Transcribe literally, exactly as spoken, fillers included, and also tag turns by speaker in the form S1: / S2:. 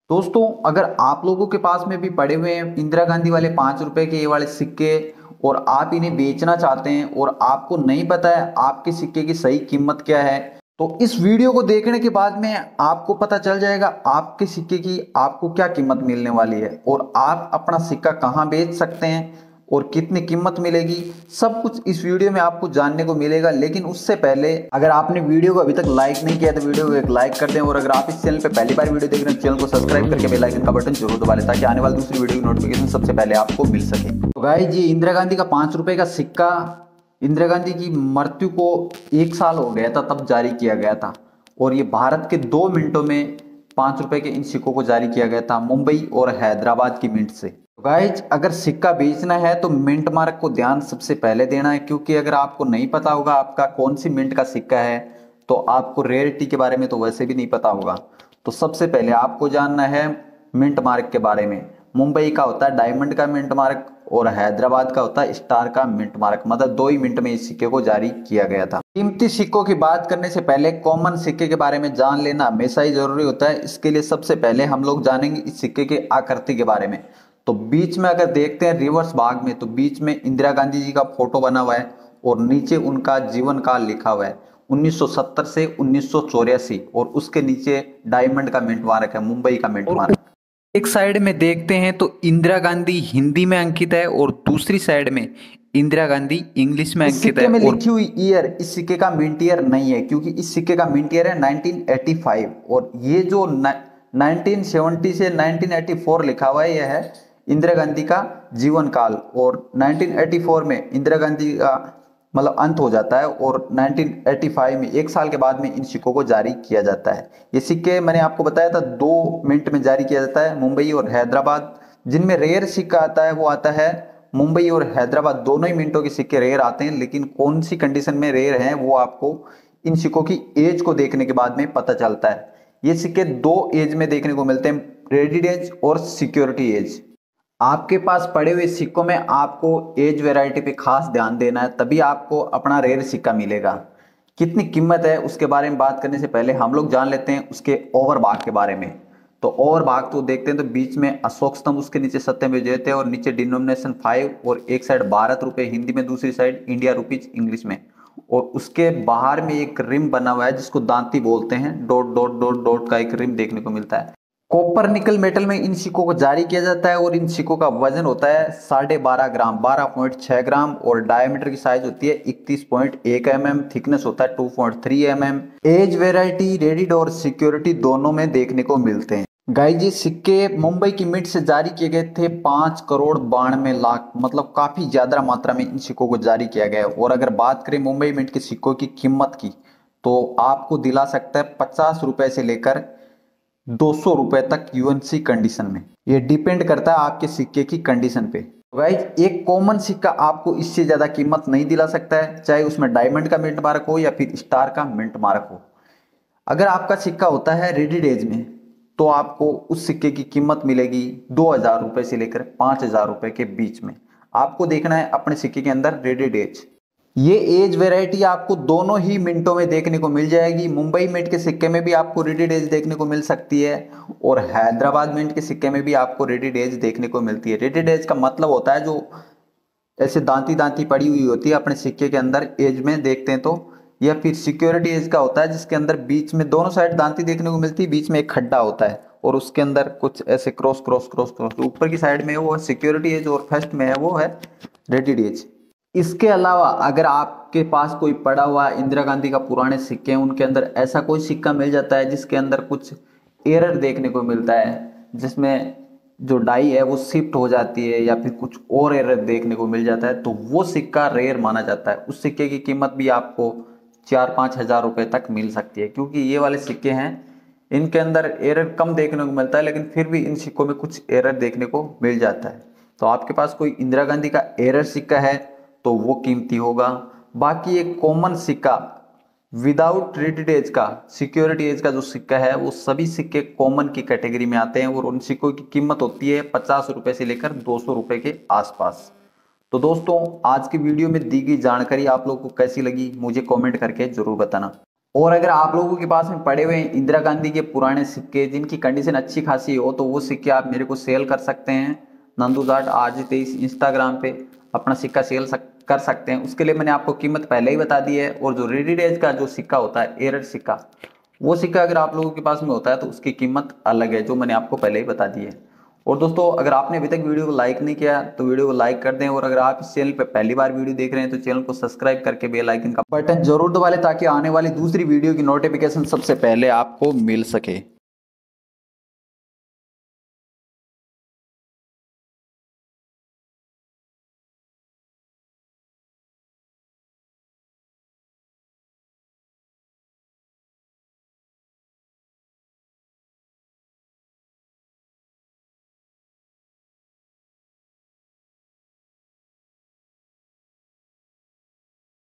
S1: दोस्तों, अगर आप लोगों के पास में भी पड़े हुए हैं इंदिरा गांधी वाले पांच रुपए के ये वाले सिक्के और आप इन्हें बेचना चाहते हैं और आपको नहीं पता है आपके सिक्के की सही कीमत क्या है, तो इस वीडियो को देखने के बाद में आपको पता चल जाएगा आपके सिक्के की आपको क्या कीमत मिलने वाली है और आप अपना सिक्का कहाँ बेच सकते हैं और कितनी कीमत मिलेगी। सब कुछ इस वीडियो में आपको जानने को मिलेगा। लेकिन उससे पहले अगर आपने वीडियो को अभी तक लाइक नहीं किया तो वीडियो को एक लाइक कर दें और अगर आप इस चैनल पे पहली बार वीडियो देख रहे हैं चैनल को सब्सक्राइब करके बेल आइकन का बटन जरूर दबा लें ताकि आने वाली दूसरी वीडियो की नोटिफिकेशन सबसे पहले आपको मिल सके। तो गाइस, ये इंदिरा गांधी का पांच रुपए का सिक्का इंदिरा गांधी की मृत्यु को एक साल हो गया था तब जारी किया गया था और ये भारत के दो मिनटों में पांच रुपए के इन सिक्कों को जारी किया गया था मुंबई और हैदराबाद की मिंट से। गाइज, अगर सिक्का बेचना है तो मिंट मार्क को ध्यान सबसे पहले देना है, क्योंकि अगर आपको नहीं पता होगा आपका कौन सी मिंट का सिक्का है तो आपको रेयरिटी के बारे में तो वैसे भी नहीं पता होगा। तो सबसे पहले आपको जानना है मिंट मार्क के बारे में। मुंबई का होता है डायमंड का मिंट मार्क और हैदराबाद का होता है स्टार का मिंट मार्क। मतलब दो ही मिनट में इस सिक्के को जारी किया गया था। कीमती सिक्कों की बात करने से पहले कॉमन सिक्के के बारे में जान लेना हमेशा ही जरूरी होता है। इसके लिए सबसे पहले हम लोग जानेंगे इस सिक्के के आकृति के बारे में। तो बीच में अगर देखते हैं रिवर्स भाग में तो बीच में इंदिरा गांधी जी का फोटो बना हुआ है और नीचे उनका जीवन काल लिखा हुआ है उन्नीस सौ सत्तर से उन्नीस सौ चौरासी और उसके नीचे डायमंड का मिंट मार्क है, मुंबई का मिंट मार्क। एक साइड में देखते हैं तो इंदिरा गांधी हिंदी में अंकित है और दूसरी साइड में इंदिरा गांधी इंग्लिश में अंकित है। में लिखी हुई ईयर इस सिक्के का मिंट ईयर नहीं है, क्योंकि इस सिक्के का मिंट ईयर है नाइनटीन एटी फाइव और ये जो नाइनटीन सेवेंटी से नाइनटीन एटी फोर लिखा हुआ है यह है इंदिरा गांधी का जीवन काल और नाइनटीन एटी फोर में इंदिरा गांधी का मतलब अंत हो जाता है और नाइनटीन एटी फाइव में एक साल के बाद में इन सिक्कों को जारी किया जाता है। ये सिक्के मैंने आपको बताया था दो मिनट में जारी किया जाता है मुंबई और हैदराबाद। जिनमें रेयर सिक्का आता है वो आता है मुंबई और हैदराबाद, दोनों ही मिनटों के सिक्के रेयर आते हैं। लेकिन कौन सी कंडीशन में रेयर हैं वो आपको इन सिक्कों की एज को देखने के बाद में पता चलता है। ये सिक्के दो एज में देखने को मिलते हैं, क्रेडिट एज और सिक्योरिटी एज। आपके पास पड़े हुए सिक्कों में आपको एज वैरायटी पे खास ध्यान देना है, तभी आपको अपना रेयर सिक्का मिलेगा। कितनी कीमत है उसके बारे में बात करने से पहले हम लोग जान लेते हैं उसके ओवर भाग के बारे में। तो ओवर भाग तो देखते हैं तो बीच में अशोक स्तंभ, उसके नीचे सत्यमेव जयते और नीचे डिनोमिनेशन फाइव और एक साइड भारत रुपए हिंदी में, दूसरी साइड इंडिया रुपीज इंग्लिश में। और उसके बाहर में एक रिम बना हुआ है जिसको दांती बोलते हैं, डॉट डॉट डॉट डॉट का एक रिम देखने को मिलता है। कॉपर निकल मेटल में इन सिक्कों को जारी किया जाता है और इन सिक्कों का वजन होता है साढ़े बारह ग्राम, बारह पॉइंट छह ग्राम और डायमीटर की साइज होती है इकतीस पॉइंट एक एम एम, थिकनेस होता है two point three M M. Edge variety reeded और सिक्योरिटी दोनों में देखने को मिलते हैं। गाइस, ये सिक्के मुंबई की मिंट से जारी किए गए थे पांच करोड़ बानवे लाख, मतलब काफी ज्यादा मात्रा में इन सिक्कों को जारी किया गया है। और अगर बात करें मुंबई मिंट के सिक्कों की कीमत की तो आपको दिला सकता है पचास रुपए से लेकर दो सौ रुपए तक यूएनसी कंडीशन में। ये डिपेंड करता है आपके सिक्के की कंडीशन पे। गाइस, एक कॉमन सिक्का आपको इससे ज्यादा कीमत नहीं दिला सकता है, चाहे उसमें डायमंड का मिंट मार्क हो या फिर स्टार का मिंट मार्क हो। अगर आपका सिक्का होता है रेडिड एज में तो आपको उस सिक्के की कीमत मिलेगी दो हजार रुपए से लेकर पांच हजार रुपए के बीच में। आपको देखना है अपने सिक्के के अंदर रेडिड एज। ये एज वेराइटी आपको दोनों ही मिनटों में देखने को मिल जाएगी। मुंबई मिंट के सिक्के में भी आपको रेडिड एज देखने को मिल सकती है और हैदराबाद मिंट के सिक्के में भी आपको रेडिड एज देखने को मिलती है। रेडिड एज का मतलब होता है जो ऐसे दांती दांती पड़ी हुई होती है अपने सिक्के के अंदर एज में देखते हैं तो। या फिर सिक्योरिटी एज का होता है जिसके अंदर बीच में दोनों साइड दांती देखने को मिलती है, बीच में एक खड्डा होता है और उसके अंदर कुछ ऐसे क्रॉस क्रॉस क्रॉस क्रॉस ऊपर की साइड में वो सिक्योरिटी एज और फर्स्ट में है वो है रेडिड एज। इसके अलावा अगर आपके पास कोई पड़ा हुआ इंदिरा गांधी का पुराने सिक्के हैं उनके अंदर ऐसा कोई सिक्का मिल जाता है जिसके अंदर कुछ एरर देखने को मिलता है, जिसमें जो डाई है वो शिफ्ट हो जाती है या फिर कुछ और एरर देखने को मिल जाता है, तो वो सिक्का रेयर माना जाता है। उस सिक्के की कीमत भी आपको चार पाँच हजार रुपए तक मिल सकती है, क्योंकि ये वाले सिक्के हैं इनके अंदर एरर कम देखने को मिलता है, लेकिन फिर भी इन सिक्कों में कुछ एरर देखने को मिल जाता है। तो आपके पास कोई इंदिरा गांधी का एरर सिक्का है तो वो कीमती होगा। बाकी एक कॉमन सिक्का विदाउट रेडिड एज का, सिक्योरिटी एज का जो सिक्का है वो सभी सिक्के कॉमन की कैटेगरी में आते हैं और उन सिक्कों की कीमत होती है पचास रुपए से लेकर दो सौ रुपए के आसपास। तो दोस्तों, आज की वीडियो में दी गई जानकारी आप लोगों को कैसी लगी मुझे कमेंट करके जरूर बताना। और अगर आप लोगों के पास में पड़े हुए इंदिरा गांधी के पुराने सिक्के जिनकी कंडीशन अच्छी खासी हो तो वो सिक्के आप मेरे को सेल कर सकते हैं। नंदू जाट आर जी तेईस इंस्टाग्राम पे अपना सिक्का सेल सक, कर सकते हैं। उसके लिए मैंने आपको कीमत पहले ही बता दी है। और जो रेडी डेज का जो सिक्का होता है एरर सिक्का, वो सिक्का अगर आप लोगों के पास में होता है तो उसकी कीमत अलग है, जो मैंने आपको पहले ही बता दी है। और दोस्तों अगर आपने अभी तक वीडियो को लाइक नहीं किया तो वीडियो को लाइक कर दें। और अगर आप इस चैनल पर पहली बार वीडियो देख रहे हैं तो चैनल को सब्सक्राइब करके बेल आइकन का बटन जरूर दबा लें ताकि आने वाली दूसरी वीडियो की नोटिफिकेशन सबसे पहले आपको मिल सके।